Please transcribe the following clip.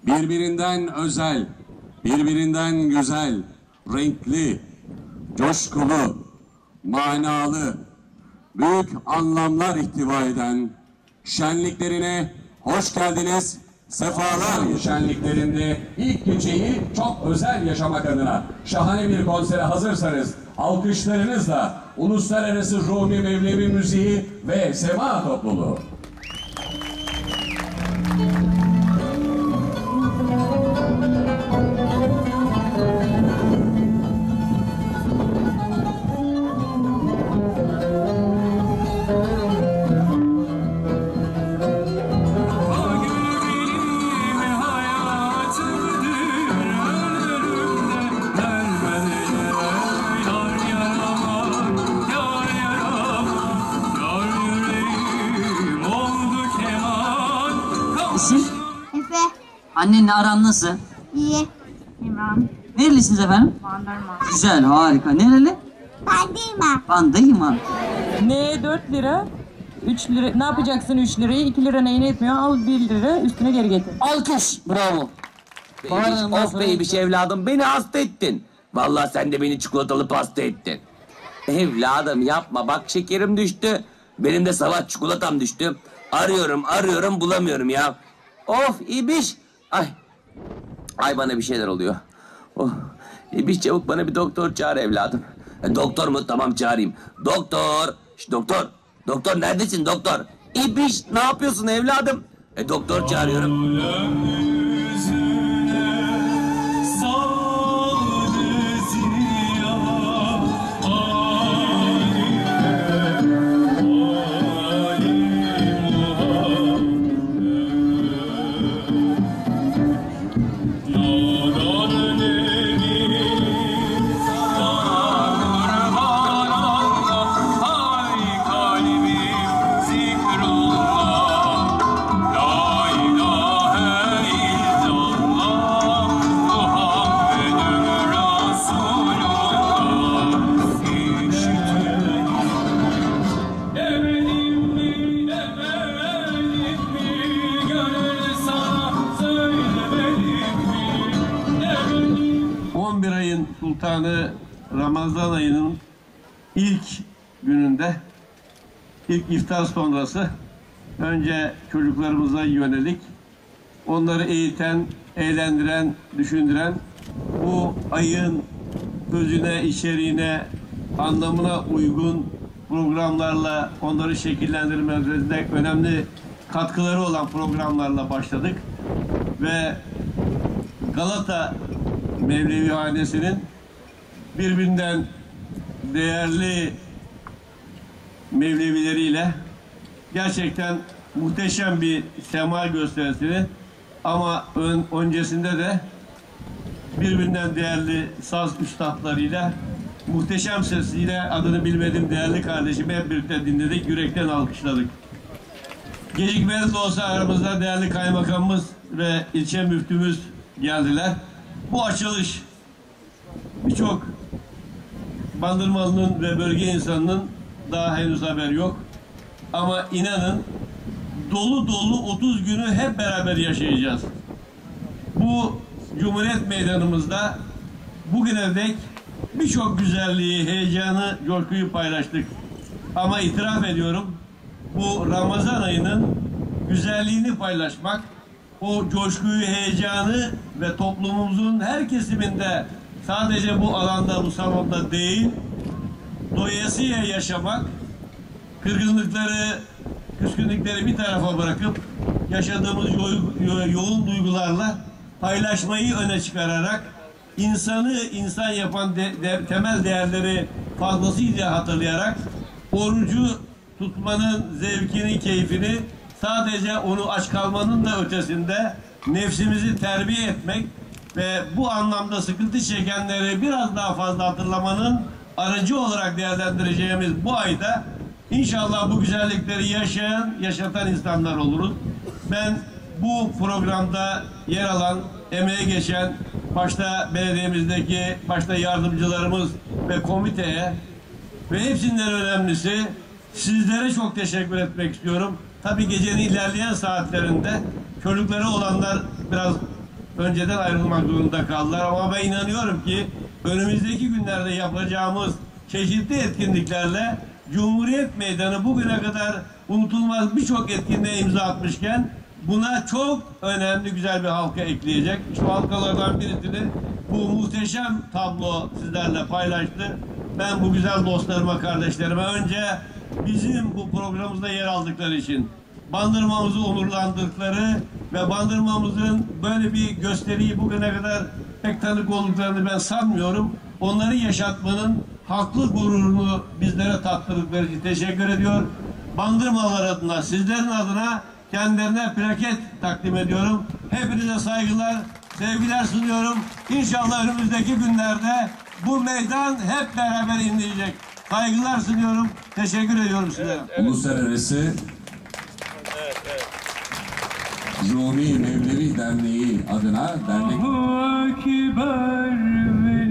birbirinden özel, birbirinden güzel, renkli, coşkulu, manalı, büyük anlamlar ihtiva eden şenliklerine hoş geldiniz, sefalar. Şenliklerinde ilk geceyi çok özel yaşamak adına şahane bir konsere hazırsanız alkışlarınızla Uluslararası Rumi Mevlevi Müziği ve Sema Topluluğu. Efe. Annenle aran nasıl? İyi. İmran. Nerelisiniz efendim? Bandırma. Güzel, harika. Nereli? Bandırma. Bandırma. Ne 4 lira? 3 lira. Ne yapacaksın 3 lirayı? 2 lira neyine etmiyor? Al 1 lira üstüne geri getir. Alkış. Bravo. Of beybiş evladım, beni hasta ettin. Vallahi sen de beni çikolatalı pasta ettin. Evladım yapma, bak şekerim düştü. Benim de sabah çikolatam düştü. Arıyorum bulamıyorum ya. Of İbiş. Ay bana bir şeyler oluyor. Oh. İbiş çabuk bana bir doktor çağır evladım. Doktor mu? Tamam çağırayım. Doktor. Doktor. Doktor neredesin doktor? İbiş ne yapıyorsun evladım? Doktor çağırıyorum. Sultanı Ramazan ayının ilk gününde, ilk iftar sonrası önce çocuklarımıza yönelik onları eğiten, eğlendiren, düşündüren, bu ayın özüne, içeriğine, anlamına uygun programlarla onları şekillendirmemizde önemli katkıları olan programlarla başladık ve Galata Mevlevihanesi'nin birbirinden değerli Mevlevileriyle gerçekten muhteşem bir sema gösterisini, ama öncesinde de birbirinden değerli saz üstadlarıyla, muhteşem sesiyle adını bilmediğim değerli kardeşimi hep birlikte dinledik, yürekten alkışladık. Gecikmeli de olsa aramızda değerli kaymakamımız ve ilçe müftümüz geldiler. Bu açılış birçok Bandırmalı'nın ve bölge insanının daha henüz haber yok. Ama inanın dolu dolu 30 günü hep beraber yaşayacağız. Bu Cumhuriyet Meydanımızda bugüne dek birçok güzelliği, heyecanı, coşkuyu paylaştık. Ama itiraf ediyorum, bu Ramazan ayının güzelliğini paylaşmak, o coşkuyu, heyecanı ve toplumumuzun her kesiminde sadece bu alanda, bu salonda değil, doyasıya yaşamak, kırgınlıkları, küskünlükleri bir tarafa bırakıp yaşadığımız yoğun duygularla paylaşmayı öne çıkararak insanı insan yapan temel değerleri fazlasıyla hatırlayarak orucu tutmanın zevkini, keyfini, sadece onu aç kalmanın da ötesinde nefsimizi terbiye etmek ve bu anlamda sıkıntı çekenleri biraz daha fazla hatırlamanın aracı olarak değerlendireceğimiz bu ayda inşallah bu güzellikleri yaşatan insanlar oluruz. Ben bu programda yer alan, emeğe geçen başta belediyemizdeki yardımcılarımız ve komiteye ve hepsinden önemlisi sizlere çok teşekkür etmek istiyorum. Tabii gecenin ilerleyen saatlerinde çocukları olanlar biraz önceden ayrılmak zorunda kaldılar. Ama ben inanıyorum ki önümüzdeki günlerde yapacağımız çeşitli etkinliklerle Cumhuriyet Meydanı bugüne kadar unutulmaz birçok etkinliğe imza atmışken buna çok önemli güzel bir halka ekleyecek. Şu halkalardan birisini bu muhteşem tablo sizlerle paylaştı. Ben bu güzel dostlarıma, kardeşlerime önce bizim bu programımızda yer aldıkları için, Bandırmamızı onurlandırdıkları ve Bandırmamızın böyle bir gösteriyi bugüne kadar pek tanık olduklarını ben sanmıyorum. Onları yaşatmanın haklı gururunu bizlere tattırdıkları için teşekkür ediyor. Bandırmalar adına, sizlerin adına kendilerine plaket takdim ediyorum. Hepinize saygılar, sevgiler sunuyorum. İnşallah önümüzdeki günlerde bu meydan hep beraber inleyecek. Saygılar sunuyorum. Teşekkür ediyorum size. Uluslararası Rumi Mevlevi Derneği adına dernek Allahu Ekber.